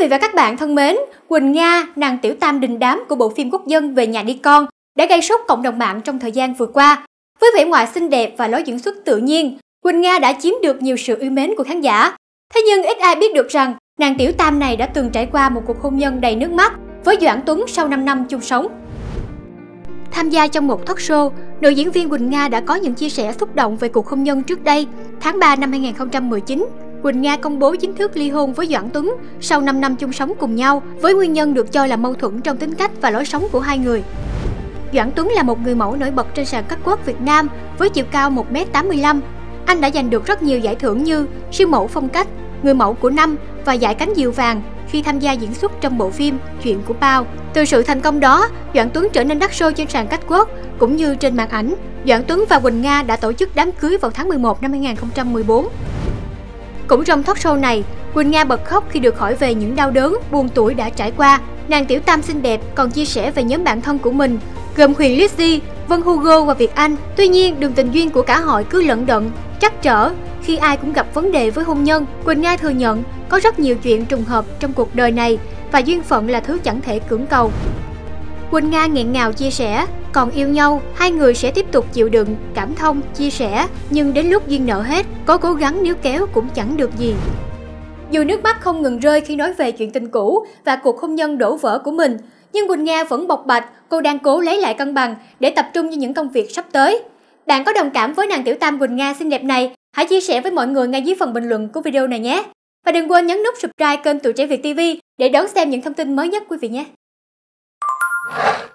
vị và các bạn thân mến, Quỳnh Nga, nàng tiểu tam đình đám của bộ phim quốc dân Về nhà đi con đã gây sốt cộng đồng mạng trong thời gian vừa qua. Với vẻ ngoài xinh đẹp và lối diễn xuất tự nhiên, Quỳnh Nga đã chiếm được nhiều sự yêu mến của khán giả. Thế nhưng ít ai biết được rằng nàng tiểu tam này đã từng trải qua một cuộc hôn nhân đầy nước mắt với Doãn Tuấn sau 5 năm chung sống. Tham gia trong một talk show, nữ diễn viên Quỳnh Nga đã có những chia sẻ xúc động về cuộc hôn nhân trước đây. Tháng 3 năm 2019, Quỳnh Nga công bố chính thức ly hôn với Doãn Tuấn sau 5 năm chung sống cùng nhau, với nguyên nhân được cho là mâu thuẫn trong tính cách và lối sống của hai người. Doãn Tuấn là một người mẫu nổi bật trên sàn catwalk Việt Nam với chiều cao 1m85. Anh đã giành được rất nhiều giải thưởng như siêu mẫu phong cách, người mẫu của năm và giải cánh diều vàng khi tham gia diễn xuất trong bộ phim Chuyện của Pao. Từ sự thành công đó, Doãn Tuấn trở nên đắt xô trên sàn catwalk cũng như trên màn ảnh. Doãn Tuấn và Quỳnh Nga đã tổ chức đám cưới vào tháng 11 năm 2014. Cũng trong talk show này, Quỳnh Nga bật khóc khi được hỏi về những đau đớn, buồn tủi đã trải qua. Nàng tiểu tam xinh đẹp còn chia sẻ về nhóm bạn thân của mình, gồm Huyền Lizzy, Vân Hugo và Việt Anh. Tuy nhiên, đường tình duyên của cả hội cứ lận đận, trắc trở khi ai cũng gặp vấn đề với hôn nhân. Quỳnh Nga thừa nhận có rất nhiều chuyện trùng hợp trong cuộc đời này và duyên phận là thứ chẳng thể cưỡng cầu. Quỳnh Nga nghẹn ngào chia sẻ, còn yêu nhau, hai người sẽ tiếp tục chịu đựng, cảm thông, chia sẻ, nhưng đến lúc duyên nợ hết, có cố gắng níu kéo cũng chẳng được gì. Dù nước mắt không ngừng rơi khi nói về chuyện tình cũ và cuộc hôn nhân đổ vỡ của mình, nhưng Quỳnh Nga vẫn bộc bạch cô đang cố lấy lại cân bằng để tập trung cho những công việc sắp tới. Bạn có đồng cảm với nàng tiểu tam Quỳnh Nga xinh đẹp này? Hãy chia sẻ với mọi người ngay dưới phần bình luận của video này nhé! Và đừng quên nhấn nút subscribe kênh Tuổi Trẻ Việt TV để đón xem những thông tin mới nhất quý vị nhé!